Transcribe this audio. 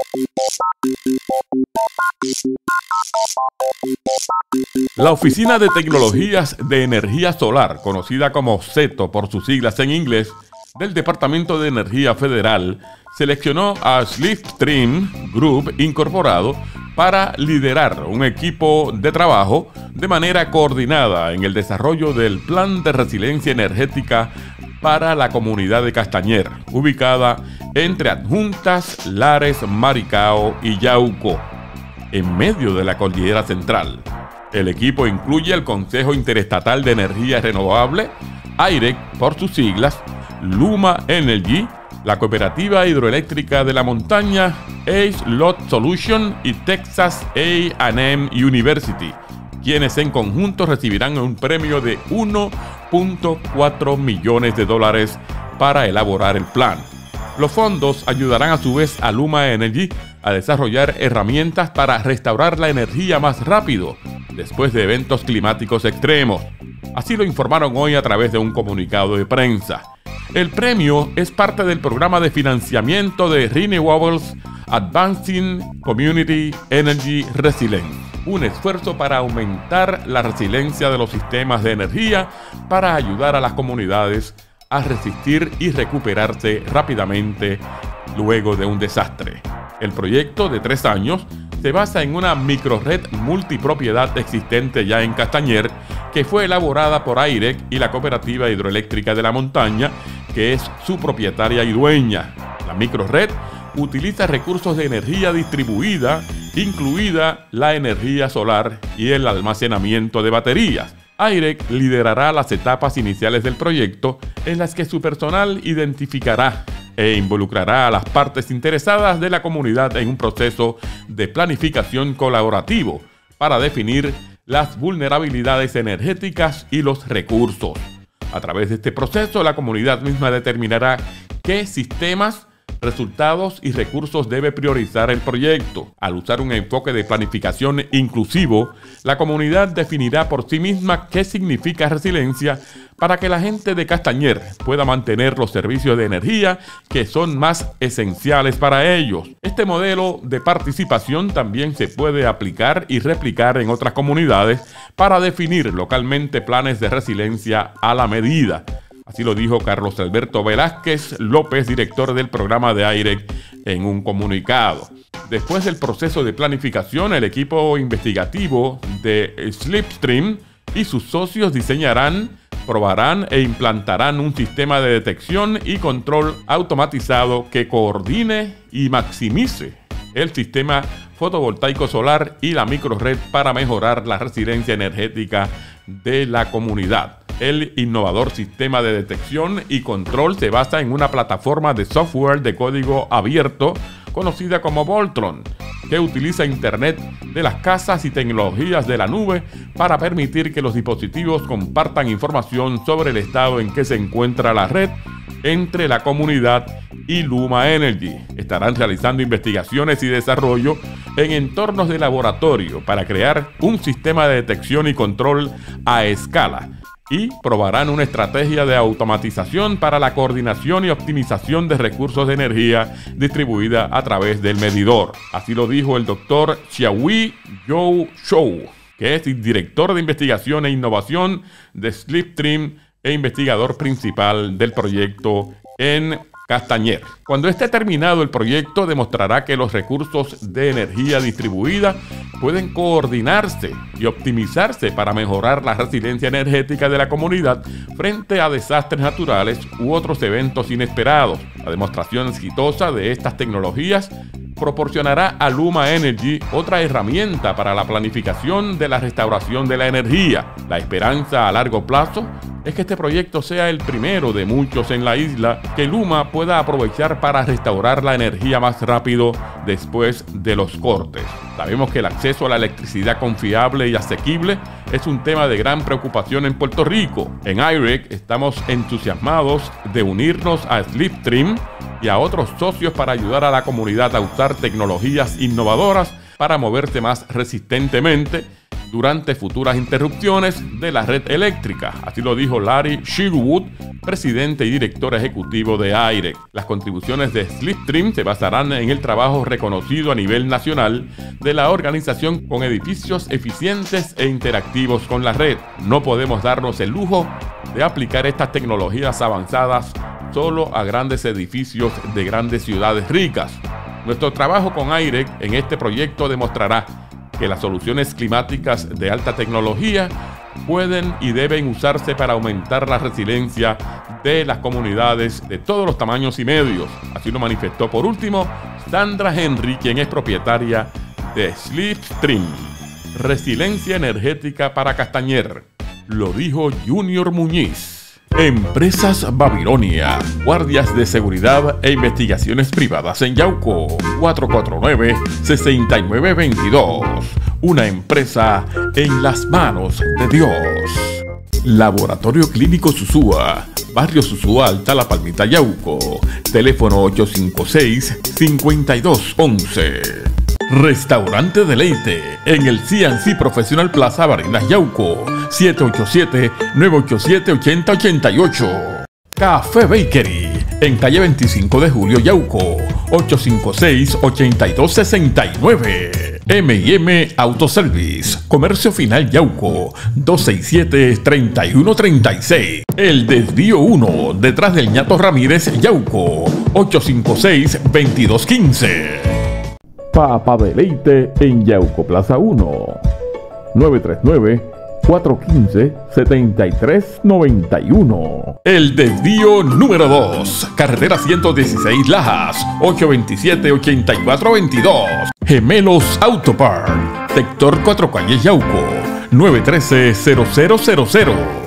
La Oficina de Tecnologías de Energía Solar, conocida como CETO por sus siglas en inglés, del Departamento de Energía Federal, seleccionó a Slipstream Group Incorporado para liderar un equipo de trabajo de manera coordinada en el desarrollo del Plan de Resiliencia Energética para la comunidad de Castañer, ubicada entre Adjuntas, Lares, Maricao y Yauco, en medio de la Cordillera Central. El equipo incluye el Consejo Interestatal de Energía Renovable, AIREC por sus siglas, Luma Energy, la Cooperativa Hidroeléctrica de la Montaña, Ace Lot Solution y Texas A&M University, quienes en conjunto recibirán un premio de $1.4 millones para elaborar el plan. Los fondos ayudarán a su vez a Luma Energy a desarrollar herramientas para restaurar la energía más rápido después de eventos climáticos extremos. Así lo informaron hoy a través de un comunicado de prensa. El premio es parte del programa de financiamiento de Renewables Advancing Community Energy Resilience, un esfuerzo para aumentar la resiliencia de los sistemas de energía para ayudar a las comunidades a resistir y recuperarse rápidamente luego de un desastre. El proyecto de 3 años se basa en una microred multipropiedad existente ya en Castañer, que fue elaborada por AIREC y la Cooperativa Hidroeléctrica de la Montaña, que es su propietaria y dueña. La microred utiliza recursos de energía distribuida, incluida la energía solar y el almacenamiento de baterías. AIREC liderará las etapas iniciales del proyecto, en las que su personal identificará e involucrará a las partes interesadas de la comunidad en un proceso de planificación colaborativo para definir las vulnerabilidades energéticas y los recursos. A través de este proceso, la comunidad misma determinará qué sistemas, resultados y recursos debe priorizar el proyecto. Al usar un enfoque de planificación inclusivo, la comunidad definirá por sí misma qué significa resiliencia para que la gente de Castañer pueda mantener los servicios de energía que son más esenciales para ellos. Este modelo de participación también se puede aplicar y replicar en otras comunidades para definir localmente planes de resiliencia a la medida. Así lo dijo Carlos Alberto Velázquez López, director del programa de AIREC, en un comunicado. Después del proceso de planificación, el equipo investigativo de Slipstream y sus socios diseñarán, probarán e implantarán un sistema de detección y control automatizado que coordine y maximice el sistema fotovoltaico solar y la microred para mejorar la resiliencia energética de la comunidad. El innovador sistema de detección y control se basa en una plataforma de software de código abierto conocida como Voltron, que utiliza Internet de las casas y tecnologías de la nube para permitir que los dispositivos compartan información sobre el estado en que se encuentra la red entre la comunidad y Luma Energy. Estarán realizando investigaciones y desarrollo en entornos de laboratorio para crear un sistema de detección y control a escala, y probarán una estrategia de automatización para la coordinación y optimización de recursos de energía distribuida a través del medidor. Así lo dijo el doctor Xiaohui Zhou Shou, que es director de investigación e innovación de Slipstream e investigador principal del proyecto en Castañer. Cuando esté terminado el proyecto, demostrará que los recursos de energía distribuida pueden coordinarse y optimizarse para mejorar la resiliencia energética de la comunidad frente a desastres naturales u otros eventos inesperados. La demostración exitosa de estas tecnologías proporcionará a Luma Energy otra herramienta para la planificación de la restauración de la energía. La esperanza a largo plazo es que este proyecto sea el primero de muchos en la isla que Luma pueda aprovechar para restaurar la energía más rápido después de los cortes. Sabemos que el acceso a la electricidad confiable y asequible es un tema de gran preocupación en Puerto Rico. En AIREC estamos entusiasmados de unirnos a Slipstream y a otros socios para ayudar a la comunidad a usar tecnologías innovadoras para moverse más resistentemente durante futuras interrupciones de la red eléctrica. Así lo dijo Larry Sherwood, presidente y director ejecutivo de AIREC. Las contribuciones de Slipstream se basarán en el trabajo reconocido a nivel nacional de la organización con edificios eficientes e interactivos con la red. No podemos darnos el lujo de aplicar estas tecnologías avanzadas solo a grandes edificios de grandes ciudades ricas. Nuestro trabajo con AIREC en este proyecto demostrará que las soluciones climáticas de alta tecnología pueden y deben usarse para aumentar la resiliencia de las comunidades de todos los tamaños y medios. Así lo manifestó por último Sandra Henry, quien es propietaria de Slipstream. Resiliencia energética para Castañer, lo dijo Junior Muñiz. Empresas Babilonia, guardias de seguridad e investigaciones privadas en Yauco, 449-6922. Una empresa en las manos de Dios. Laboratorio Clínico Susúa, Barrio Susúa Alta, La Palmita, Yauco. Teléfono 856-5211. Restaurante Deleite en el C&C Profesional Plaza Barinas, Yauco, 787-987-8088. Café Bakery en calle 25 de Julio, Yauco, 856-8269. M&M Autoservice, Comercio Final, Yauco, 267-3136. El Desvío 1, detrás del Ñato Ramírez, Yauco, 856-2215. Papa Deleite en Yauco Plaza 1, 939-415-7391. El Desvío número 2, carretera 116 Lajas, 827-8422. Gemelos Autopark, sector 4 Calles, Yauco, 913-0000.